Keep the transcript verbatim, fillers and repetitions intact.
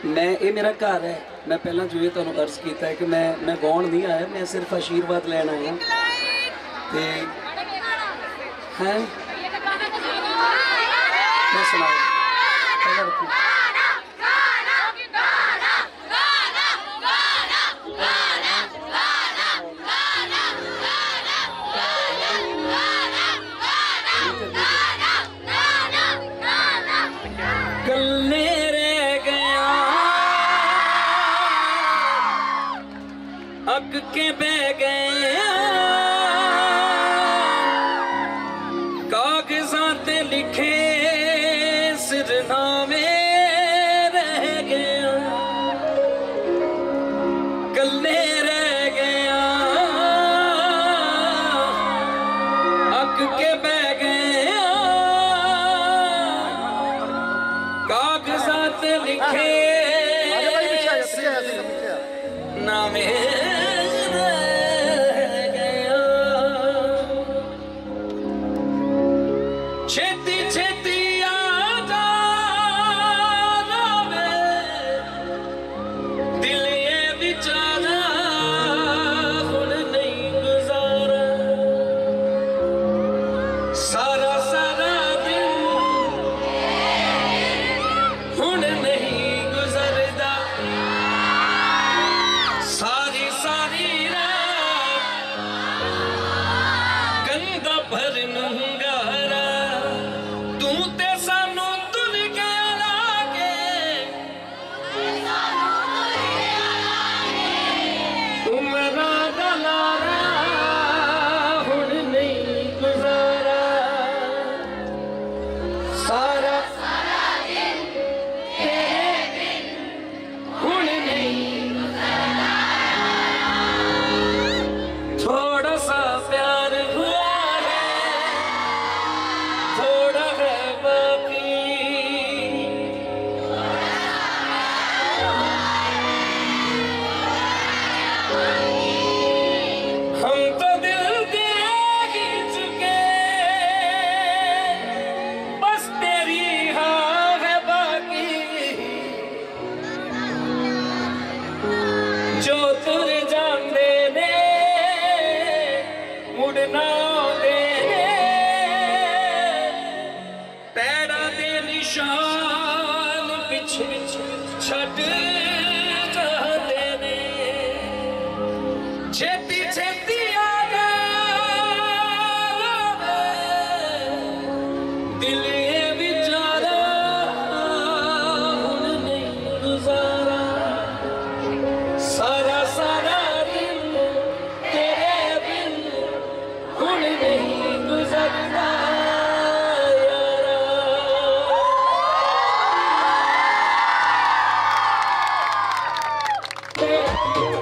मैं ये मेरा घर है। मैं पहला जो ये तुहानू अर्ज किया है कि मैं मैं गाउण नहीं आया, मैं सिर्फ आशीर्वाद लैन आया। ते हैं मैं सुना अक के बह गए कागजां ते लिखे सिरनामे रह गया, कल्ले रह गया अक के बह गए कागजां ते लिखे नामे छेती छेती आजा दिल ये बेचारा हुण नहीं गुजारा, सारा सारा दिन हुण नहीं गुजरदा, सारी सारी रात कंधा भर नंगारा, तू ते सानू तुल के लागे उमरा दा लारा हुण नहीं गुजारा, सारा सारा दिन तेरे बिन हुण नहीं गुजारा, थोड़ा सा प्यार हुआ जो तुर जांदे ने मुड़ना दे पैड़ा दे निशान पिछे छड़ जाते ने, छेती छेती आ दिल ये बेचारा हुण नहीं गुजारा, सारा सारा दिन तेरे बिन हुण नहीं गुजरदा यारा।